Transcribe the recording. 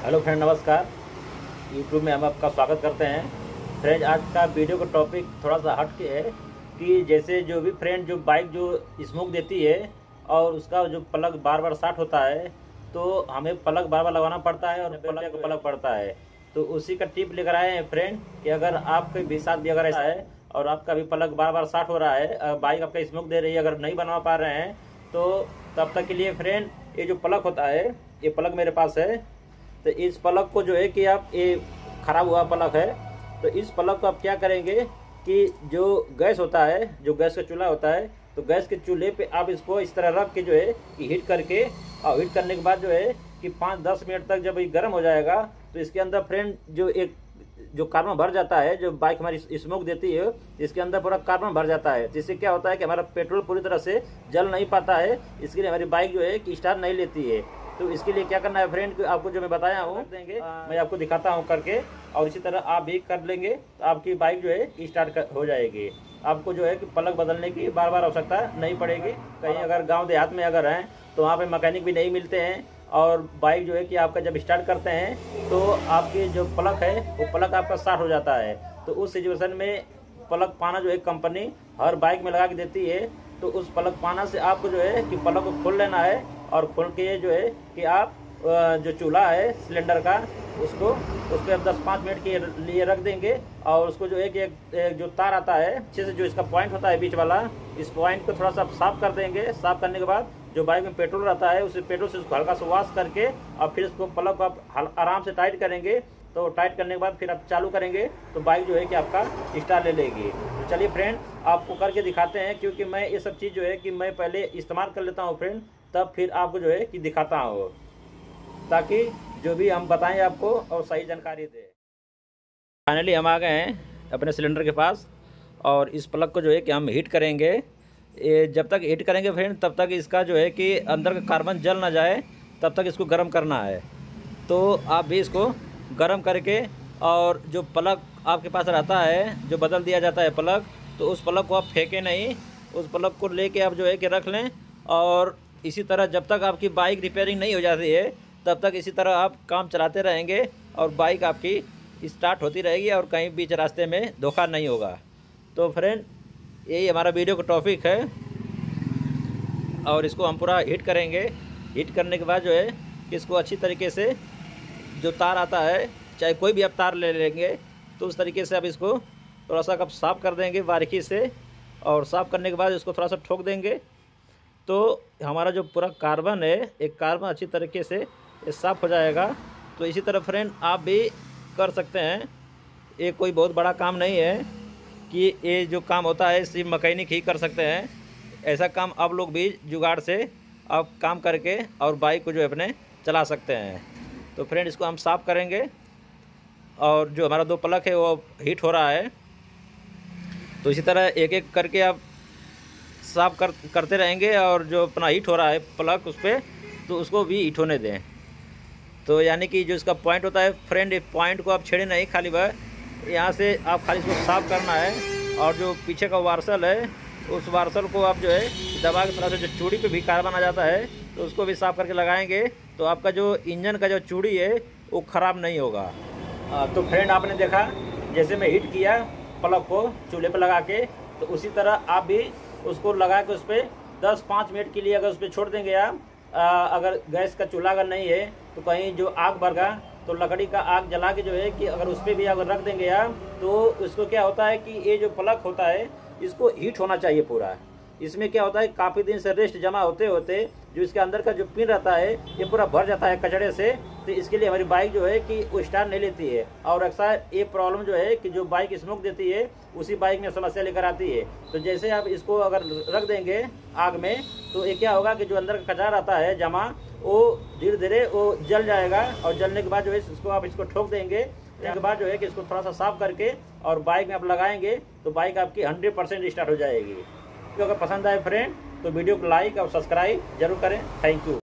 Hello friend, नमस्कार। YouTube में हम आपका स्वागत करते हैं। फ्रेंड, आज का वीडियो का टॉपिक थोड़ा सा हट के है कि जैसे जो भी फ्रेंड जो बाइक जो स्मोक देती है और उसका जो प्लग बार बार शॉर्ट होता है तो हमें प्लग बार बार लगाना पड़ता है और प्लग पड़ता है। तो उसी का टिप लेकर आए हैं फ्रेंड कि अगर आपके भी साथ भी अगर ऐसा है और आपका भी प्लग बार बार शॉर्ट हो रहा है, बाइक आपका स्मोक दे रही है, अगर नहीं बनवा पा रहे हैं तो तब तक के लिए फ्रेंड ये जो प्लग होता है, ये प्लग मेरे पास है। तो इस प्लग को जो है कि आप ये ख़राब हुआ प्लग है, तो इस प्लग को आप क्या करेंगे कि जो गैस होता है, जो गैस का चूल्हा होता है, तो गैस के चूल्हे पे आप इसको इस तरह रख के जो है कि हीट करके, और हीट करने के बाद जो है कि 5-10 मिनट तक जब ये गर्म हो जाएगा तो इसके अंदर फ्रेंड जो कार्बन भर जाता है, जो बाइक हमारी स्मोक देती है इसके अंदर पूरा कार्बन भर जाता है। जिससे क्या होता है कि हमारा पेट्रोल पूरी तरह से जल नहीं पाता है, इसके लिए हमारी बाइक जो है कि स्टार्ट नहीं लेती है। तो इसके लिए क्या करना है फ्रेंड, आपको जो मैं बताया हूँ देंगे, मैं आपको दिखाता हूँ करके, और इसी तरह आप भी कर लेंगे तो आपकी बाइक जो है स्टार्ट हो जाएगी। आपको जो है कि प्लग बदलने की बार बार आवश्यकता नहीं पड़ेगी। कहीं अगर गांव देहात में अगर हैं तो वहाँ पे मैकेनिक भी नहीं मिलते हैं, और बाइक जो है कि आपका जब स्टार्ट करते हैं तो आपके जो प्लग है वो प्लग आपका शॉर्ट हो जाता है। तो उस सिचुएशन में प्लग पाना जो है कंपनी हर बाइक में लगा के देती है। तो उस प्लग पाना से आपको जो है कि प्लग को खोल लेना है, और खोल के जो है कि आप जो चूल्हा है सिलेंडर का उसको उस पर 10-5 मिनट के लिए रख देंगे, और उसको जो है कि एक जो तार आता है अच्छे से, जो इसका पॉइंट होता है बीच वाला, इस पॉइंट को थोड़ा सा साफ कर देंगे। साफ करने के बाद जो बाइक में पेट्रोल रहता है उस पेट्रोल से उसको हल्का सा वॉश करके और फिर इसको प्लग को आप आराम से टाइट करेंगे। तो टाइट करने के बाद फिर आप चालू करेंगे तो बाइक जो है कि आपका स्टार्ट ले लेगी। तो चलिए फ्रेंड, आपको करके दिखाते हैं, क्योंकि मैं ये सब चीज़ जो है कि मैं पहले इस्तेमाल कर लेता हूँ फ्रेंड, तब फिर आपको जो है कि दिखाता हूँ, ताकि जो भी हम बताएं आपको और सही जानकारी दें। फाइनली हम आ गए हैं अपने सिलेंडर के पास, और इस प्लग को जो है कि हम हीट करेंगे। ये जब तक हीट करेंगे फ्रेंड तब तक इसका जो है कि अंदर का कार्बन जल ना जाए, तब तक इसको गर्म करना है। तो आप भी इसको गर्म करके, और जो प्लग आपके पास रहता है जो बदल दिया जाता है प्लग, तो उस प्लग को आप फेंकें नहीं, उस प्लग को लेके आप जो है कि रख लें। और इसी तरह जब तक आपकी बाइक रिपेयरिंग नहीं हो जाती है तब तक इसी तरह आप काम चलाते रहेंगे और बाइक आपकी स्टार्ट होती रहेगी और कहीं बीच रास्ते में धोखा नहीं होगा। तो फ्रेंड, यही हमारा वीडियो का टॉपिक है, और इसको हम पूरा हीट करेंगे। हीट करने के बाद जो है कि इसको अच्छी तरीके से, जो तार आता है चाहे कोई भी आप तार ले लेंगे, तो उस तरीके से आप इसको थोड़ा सा कब साफ़ कर देंगे बारीकी से, और साफ़ करने के बाद इसको थोड़ा सा ठोक देंगे। तो हमारा जो पूरा कार्बन है, एक कार्बन अच्छी तरीके से साफ़ हो जाएगा। तो इसी तरह फ्रेंड आप भी कर सकते हैं। ये कोई बहुत बड़ा काम नहीं है कि ये जो काम होता है सिर्फ मैकेनिक ही कर सकते हैं। ऐसा काम आप लोग भी जुगाड़ से आप काम करके और बाइक को जो है अपने चला सकते हैं। तो फ्रेंड, इसको हम साफ़ करेंगे, और जो हमारा 2 प्लग है वो हीट हो रहा है। तो इसी तरह एक एक करके आप साफ करते रहेंगे, और जो अपना हीट हो रहा है प्लग उस पर, तो उसको भी हीट होने दें। तो यानी कि जो इसका पॉइंट होता है फ्रेंड, इस पॉइंट को आप छेड़े नहीं, खाली वह यहाँ से आप खाली इसको साफ़ करना है। और जो पीछे का वार्सल है उस वार्सल को आप जो है दबा के थोड़ा सा, जो चूड़ी पे भी कार्बन आ जाता है तो उसको भी साफ़ करके लगाएंगे, तो आपका जो इंजन का जो चूड़ी है वो ख़राब नहीं होगा। तो फ्रेंड, आपने देखा जैसे मैं हीट किया प्लग को चूल्हे पर लगा के, तो उसी तरह आप भी उसको लगा के उस पर 10-5 मिनट के लिए अगर उस पर छोड़ देंगे आप, अगर गैस का चूल्हा अगर नहीं है तो कहीं जो आग भरगा, तो लकड़ी का आग जला के जो है कि अगर उस पर भी अगर रख देंगे आप, तो इसको क्या होता है कि ये जो प्लग होता है इसको हीट होना चाहिए पूरा। इसमें क्या होता है, काफ़ी दिन से रेस्ट जमा होते होते जो इसके अंदर का जो पिन रहता है ये पूरा भर जाता है कचड़े से। तो इसके लिए हमारी बाइक जो है कि वो स्टार्ट नहीं लेती है, और अक्सर ये प्रॉब्लम जो है कि जो बाइक स्मोक देती है उसी बाइक में समस्या लेकर आती है। तो जैसे आप इसको अगर रख देंगे आग में, तो ये क्या होगा कि जो अंदर का कचरा रहता है जमा, वो धीरे धीरे वो जल जाएगा, और जलने के बाद जो है इसको आप इसको ठोक देंगे। उसके बाद जो है कि इसको थोड़ा सा साफ करके और बाइक में आप लगाएंगे तो बाइक आपकी 100% स्टार्ट हो जाएगी। तो अगर पसंद आए फ्रेंड तो वीडियो को लाइक और सब्सक्राइब जरूर करें। Thank you.